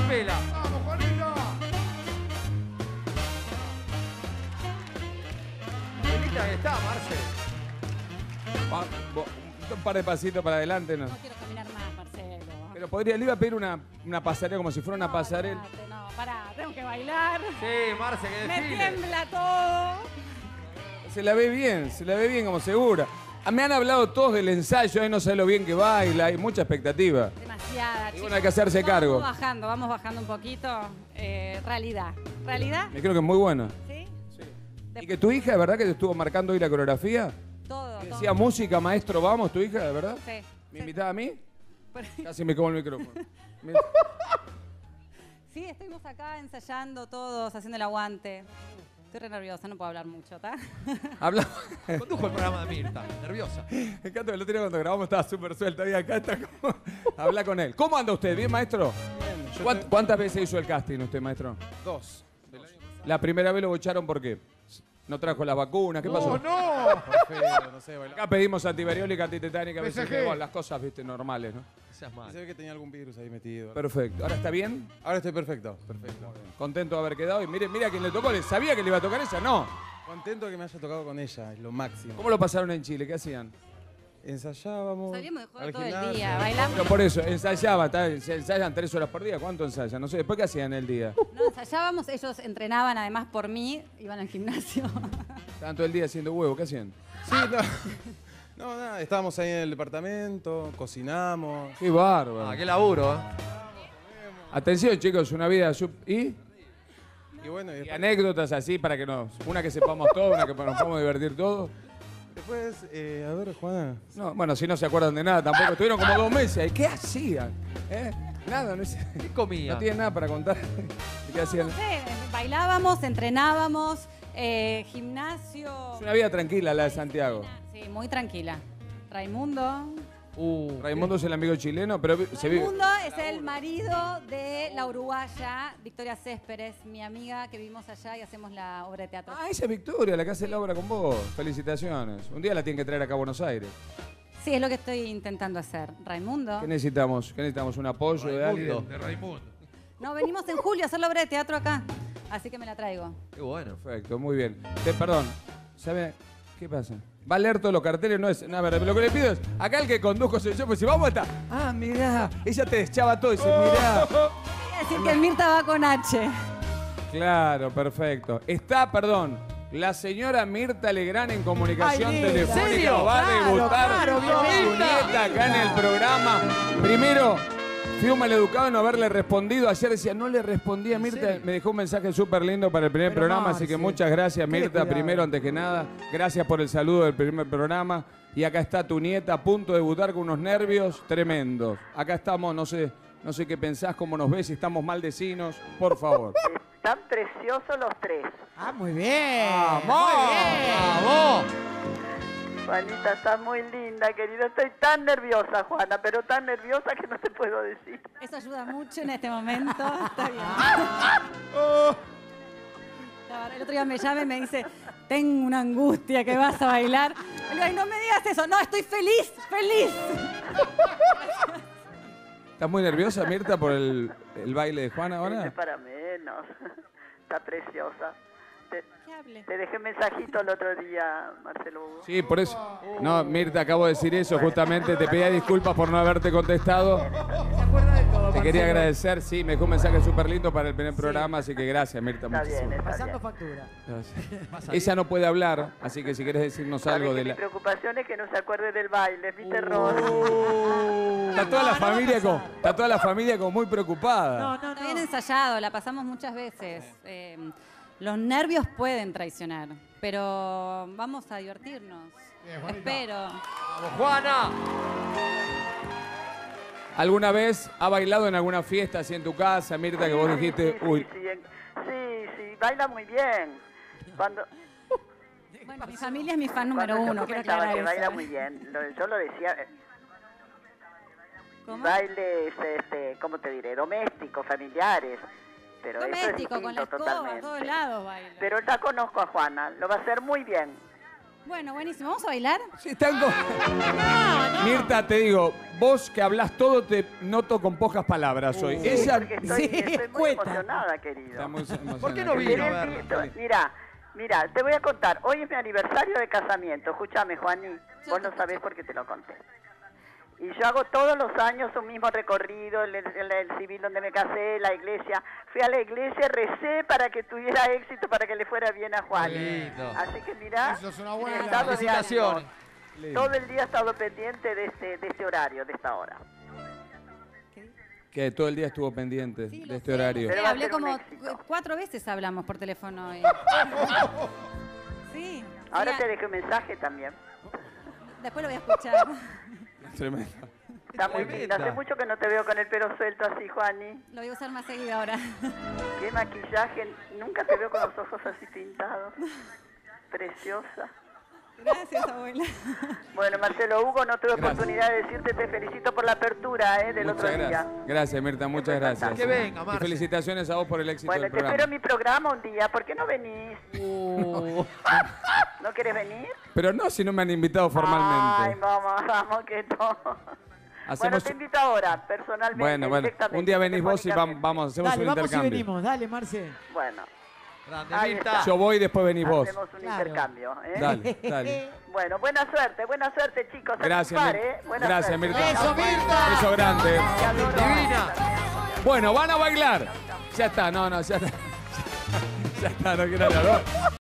vela. ¡Vamos, Juanito! Velita está, Marce. Un par de pasitos para adelante, ¿no? No quiero caminar más, Marcelo. Pero podría, le iba a pedir una pasarela como si fuera una pasarela. Olvídate, no, pará, tengo que bailar. Sí, Marce, que Me desfile. tiembla todo. Se la ve bien como segura. Me han hablado todos del ensayo, no sé lo bien que baila, hay mucha expectativa. Demasiada, Y chicos. bueno, hay que hacerse cargo. Vamos bajando un poquito. Realidad. ¿Realidad? Me creo que es muy buena. ¿Sí? ¿Y que tu hija, de verdad, que te estuvo marcando hoy la coreografía? Todo. Decía música, maestro, vamos, tu hija, ¿de verdad? Sí. ¿Me invitaba a mí? Pero- Casi me como el micrófono. Sí, estuvimos acá ensayando todos, haciendo el aguante. Estoy re nerviosa, no puedo hablar mucho, ¿está? Habla. Condujo el programa de Mirta, nerviosa. Me encanta que el otro día cuando grabamos estaba súper suelta. Y acá está como... Habla con él. ¿Cómo anda usted? ¿Bien, maestro? Bien. ¿Cuántas veces hizo el casting usted, maestro? 2. La primera vez lo bocharon, ¿por qué? No trajo las vacunas, ¿qué pasó? ¡No! Feo, no sé, bailar. Acá pedimos antivirólica, antitetánica, PSG. bueno, las cosas, viste, normales, ¿no? Seas Y mal. se ve que tenía algún virus ahí metido. Perfecto. ¿Ahora está bien? Ahora estoy perfecto, perfecto. Contento de haber quedado. Y mire a quién le tocó. ¿Sabía que le iba a tocar ella? No. Contento que me haya tocado con ella, es lo máximo. ¿Cómo lo pasaron en Chile? ¿Qué hacían? Ensayábamos. Salíamos de joda al todo el gimnasio. día, bailamos. Pero por eso, ensayaban, se ensayan 3 horas por día. ¿Cuánto ensayan? No sé, ¿después qué hacían el día? No, ensayábamos, ellos entrenaban además por mí, iban al gimnasio. Estaban todo el día haciendo huevo, ¿qué hacían? Sí, no, nada, estábamos ahí en el departamento, cocinamos. Qué bárbaro. Ah, qué laburo, ¿eh? Atención, chicos, una vida ¿Y? Y bueno, y Y después, anécdotas así para que una que sepamos todo, una que nos podamos divertir todos. a ver, Juana. No, bueno, si no se acuerdan de nada tampoco. Estuvieron como 2 meses. ¿Y qué hacían? Nada, no, ¿Qué comía? no tienen nada para contar. ¿Y qué hacían? No sé, bailábamos, entrenábamos, gimnasio. Es una vida tranquila la de Santiago. Sí, muy tranquila. Raimundo. Raimundo es el amigo chileno, pero se vive. Raimundo es el marido de la uruguaya Victoria Céspedes, mi amiga que vivimos allá y hacemos la obra de teatro. Ah, esa es Victoria, la que hace la obra con vos. Felicitaciones. Un día la tienen que traer acá a Buenos Aires. Sí, es lo que estoy intentando hacer. Raimundo. ¿Qué necesitamos? ¿Qué necesitamos? ¿Un apoyo de alguien? De Raimundo. No, venimos en julio a hacer la obra de teatro acá. Así que me la traigo. Qué bueno. Perfecto, muy bien. Perdón, ¿sabe qué pasa? Va a leer todos los carteles, no es. No, a ver, lo que le pido es, acá el que condujo soy yo, pues si vamos a estar. Ah, mirá, ella te deschaba todo y dice, mirá. Voy a decir que el Mirta va con H. Claro, perfecto. Está, perdón, la señora Mirta Legrand en comunicación Ay, telefónica. ¿en serio? Va a Claro, debutar claro, con su bienvenida. nieta acá en el programa. Primero, fui un maleducado en no haberle respondido. Ayer decía, no le respondí a Mirta. Me dejó un mensaje súper lindo para el primer programa, así que muchas gracias, Mirta. Primero, antes que nada, gracias por el saludo del primer programa. Y acá está tu nieta a punto de debutar con unos nervios tremendos. Acá estamos, no sé qué pensás, cómo nos ves, si estamos maldecinos, por favor. Están preciosos los tres. ¡Ah, muy bien! ¡Vamos! Juanita, estás muy linda, querida. Estoy tan nerviosa, Juana, pero tan nerviosa que no te puedo decir. Eso ayuda mucho en este momento. Está bien. El otro día me llama y me dice, tengo una angustia que vas a bailar. Le digo, ay, no me digas eso. No, estoy feliz, feliz. ¿Estás muy nerviosa, Mirta, por el baile de Juana No es ahora? para menos. Está preciosa. ¿Qué hable? Te dejé mensajito el otro día, Marcelo Hugo. Sí, por eso. No, Mirta, acabo de decir eso, justamente. Te pedía disculpas por no haberte contestado. Se acuerda de todo, Te quería Marcelo. agradecer, sí, me dejó un mensaje súper lindo para el primer programa, así que gracias, Mirta, Está muchísimas bien, está Pasando bien. factura. gracias. Ella no puede hablar, así que si quieres decirnos Sabes algo que de mi la... preocupación es que no se acuerde del baile, es mi terror. Está toda la familia como muy preocupada. No, Está bien ensayado, la pasamos muchas veces. Los nervios pueden traicionar, pero vamos a divertirnos. Bien, Juanita. Espero. ¡Vamos, Juana! ¿Alguna vez ha bailado en alguna fiesta así en tu casa, Mirta, que vos dijiste, uy, Sí, baila muy bien. Cuando Bueno, mi familia es mi fan número yo uno, quiero comentaba aclarar que baila eso. muy bien. Yo lo decía, ¿Cómo? bailes, ¿cómo te diré? Domésticos, familiares. Pero eso Doméstico, es con la distinto escoba, a totalmente. todos lados baila. Pero ya conozco a Juana, lo va a hacer muy bien. Bueno, buenísimo. ¿Vamos a bailar? Sí, Mirta, te digo, vos que hablas todo te noto con pocas palabras hoy. Ella Porque estoy muy cuenta. emocionada, querido. está muy emocionada. ¿Por qué no vino a verlo? Mira, te voy a contar. Hoy es mi aniversario de casamiento. Escúchame, Juaní. Vos no sabés por qué te lo conté. Y yo hago todos los años un mismo recorrido, el civil donde me casé, la iglesia. Fui a la iglesia, recé para que tuviera éxito, para que le fuera bien a Juan. Qué lindo. Así que mirá, Eso es una mi buena. estado de Felicitaciones. ánimo. Todo el día he estado pendiente de este horario, de esta hora. Que todo el día estuvo pendiente Sí, de lo este sé, horario. lo sé. Pero va a Hablé ser un como éxito. 4 veces hablamos por teléfono hoy. Sí. Ahora sí, te dejé un mensaje también. Después lo voy a escuchar. Tremendo. Está muy linda. Hace mucho que no te veo con el pelo suelto así, Juani. Lo voy a usar más seguido ahora. Qué maquillaje. Nunca te veo con los ojos así pintados. Preciosa. Gracias, abuela. Bueno, Marcelo Hugo, no tuve Gracias. oportunidad de decirte, te felicito por la apertura del Muchas otro día. gracias. Gracias, Mirta, muchas gracias. Que venga, Y Marce. felicitaciones a vos por el éxito Bueno, del te espero programa. en mi programa un día. ¿Por qué no venís? ¿No querés venir? Pero no si no me han invitado Ay, formalmente. vamos, que no. Bueno, Hacemos... te invito ahora, personalmente. Bueno, directamente, un día venís vos y telefónicamente. vamos, hacemos Dale, un vamos y intercambio. venimos. Dale, Marce. Bueno, Grande, Ahí Mirta. está. Yo voy y después venís vos. hacemos un Claro. intercambio. Dale, dale. Bueno, buena suerte, chicos. A Gracias, triunfar, Mirta. Buena Gracias, suerte. Mirta. ¡Eso, Mirta! Beso grande. Te adoro. Divina. Bueno, van a bailar. Ya está, no, ya está. Ya está, no quiero hablar. ¿No?